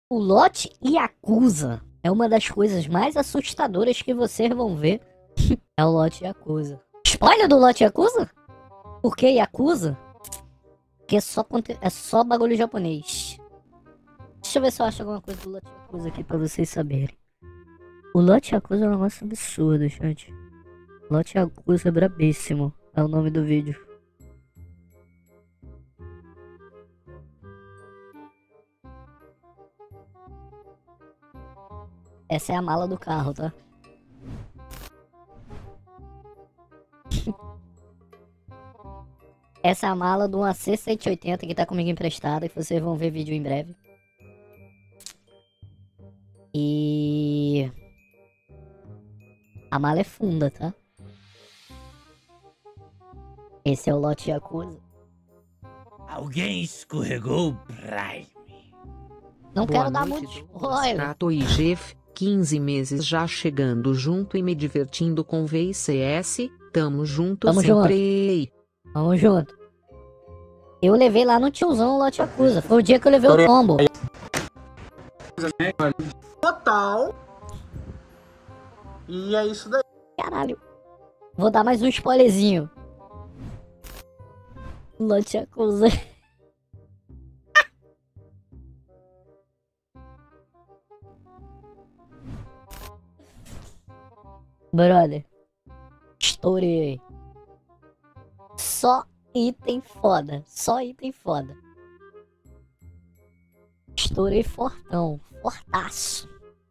O lote Yakuza é uma das coisas mais assustadoras que vocês vão ver. É o lote Yakuza. Spoiler do lote Yakuza? Por que Yakuza? Porque é só bagulho japonês. Deixa eu ver se eu acho alguma coisa do lote Yakuza aqui pra vocês saberem. O lote Yakuza é um negócio absurdo, gente. Lote Yakuza é brabíssimo. É o nome do vídeo. Essa é a mala do carro, tá? Essa é a mala do AC-180 que tá comigo emprestada, que vocês vão ver vídeo em breve. E... a mala é funda, tá? Esse é o lote Yakuza. Alguém escorregou o Prime. Não Boa quero dar noite, muito Douglas spoiler. Prato e Jeff, 15 meses já chegando junto e me divertindo com VCS. Tamo junto Tamo sempre. Vamos junto. Eu levei lá no tiozão o lote Yakuza. Foi o dia que eu levei o combo. Total. E é isso daí. Caralho. Vou dar mais um spoilerzinho. Lote Yakuza. Brother. Estourei. Só item foda. Só item foda. Estourei fortão. Fortaço.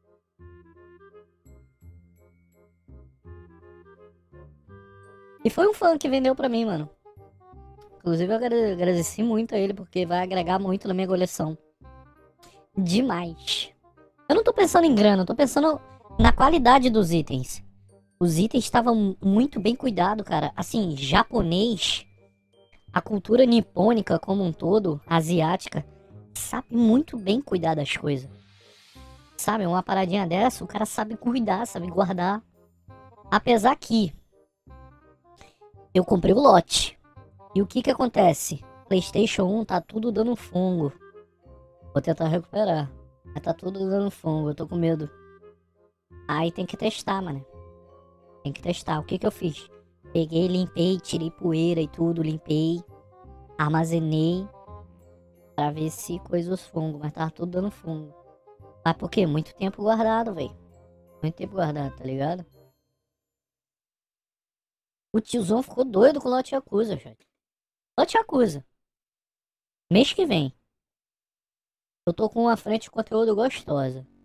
E foi um fã que vendeu pra mim, mano. Inclusive eu agradeci muito a ele, porque vai agregar muito na minha coleção. Demais. Eu não tô pensando em grana, eu tô pensando na qualidade dos itens. Os itens estavam muito bem cuidados, cara. Assim, japonês, a cultura nipônica como um todo, asiática, sabe muito bem cuidar das coisas. Sabe, uma paradinha dessa, o cara sabe cuidar, sabe guardar. Apesar que eu comprei o lote. E o que que acontece? PlayStation 1 tá tudo dando fungo. Vou tentar recuperar. Mas tá tudo dando fungo, eu tô com medo. Aí tem que testar, mano. Tem que testar. O que que eu fiz? Peguei, limpei, tirei poeira e tudo, limpei. Armazenei. Pra ver se coisa os fungos, mas tava tudo dando fungo. Mas por quê? Muito tempo guardado, velho. Muito tempo guardado, tá ligado? O tiozão ficou doido com o lote Yakuza, gente. Lote Yakuza. Mês que vem. Eu tô com uma frente de conteúdo gostosa.